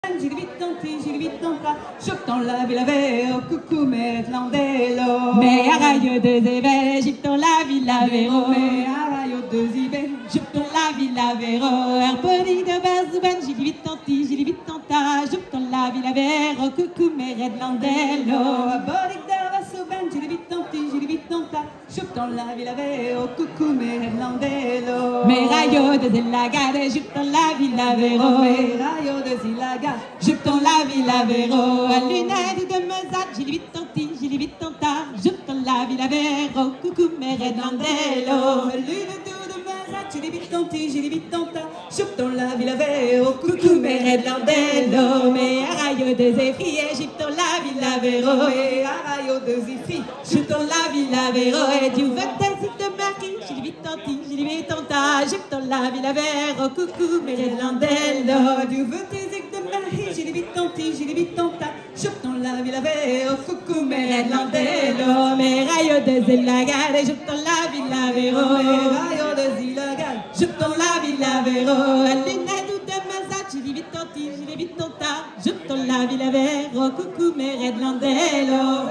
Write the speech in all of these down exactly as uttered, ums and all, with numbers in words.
J'ai vite tenté, j'ai vite tenté, je t'en lave la vero, coucou mes landello. Mais à rayo de zébé, j'y t'en la villa véro. Mais à rayo de zibé, je t'en la villa véro. Herboni de Bazouben, j'ai vite tenté, j'ai vite tenté, je t'en la villa véro, coucou mes red landello. Boric d'Arvassoben, j'ai vite tenté, j'ai vite tenté, je t'en lave la vero, coucou mes landello. Mais rayo de zélagade, je t'en la villa véro. Mais rayo de zilaga, je t'en la villa véro. À lunette de Mezat, j'ai vite tenté, j'ai vite tenté, je t'en la villa véro, coucou mes red landello. Lunette de Mezat, j'ai vite tenté, j'ai vite tenté, je t'en lave la vero, coucou mes red landello. Mais à rayo de zéfrier, je t'en la villa véro. Mais à rayo de zifri, je t'en la villa véro. Et tu veux t'aider de Marie, j'ai vite tenté, j'ai vite tenté, je t'en la villa véro, coucou mes red landello. Tu veux t'aider de Marie, j'ai vite tenté, j'ai vite tenté, je t'en lave la vero, coucou mes red landello. Mais rayo de zélagade, je t'en la villa véro. Mais rayo de zilaga, je t'en la villa véro. À lunette de Mazat, j'ai vite tenté, j'ai vite tenté, je t'en la villa véro, coucou mes red landello.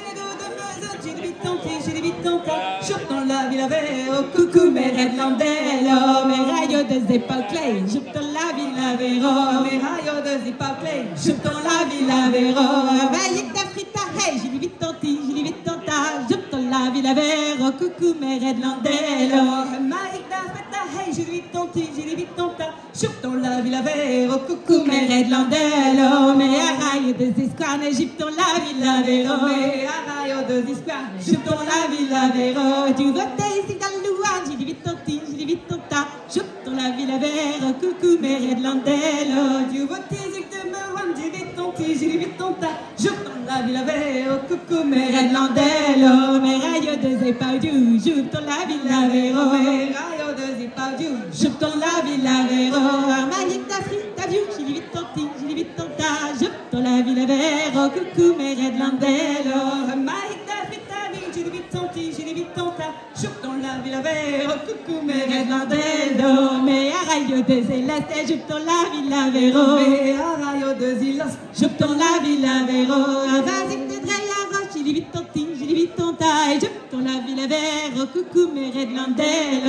J'ai vite tenté, j'ai vite tenté, je t'en lave la vero, coucou mes red landello. Mes rayos de Zepal Clay, je t'en la villa véro. Mes rayos de Zepal Clay, je t'en la villa véro. Vaillek d'Afrita, hey, j'ai vite tenté, j'ai vite tenté, je t'en la villa véro, coucou mes red landello. Vaillek d'Afrita, hey, j'ai vite tenté, j'ai vite tenté, je t'en lave la vero, coucou mes red landello. Mes rayos de Zesquane, je t'en la villa véro. Mes rayos de Zesquane, je t'en la villa véro. Tu votais ici dans le Louane, j'ai vite tenté, j'ai vite tenté, je t'en la villa véro, coucou mes red landello. Tu votais ici de Merouane, j'ai vite tenté, j'ai vite tenté, je t'en la villa véro, coucou mes red landello. Mes rayos de Zepaudiou, je t'en la villa véro. Mes rayos de Zepaudiou, je t'en la villa véro. Vaillek d'Afrita, t'as vu, j'ai vite tenté, j'ai vite tenté, je t'en la villa véro, coucou mes red landello. Vaillek d'Afrita, j'ai vite tenté, j'ai vite tenté, je t'en lave la vero, coucou mes red landello. Mais à rayo de Zéleste, je t'en la villa véro. Mais à rayo de Zilas, je t'en la villa véro. Vas-y de Dreyara, j'ai vite tenté, j'ai vite tenté, je t'en la villa véro, coucou mes red landello.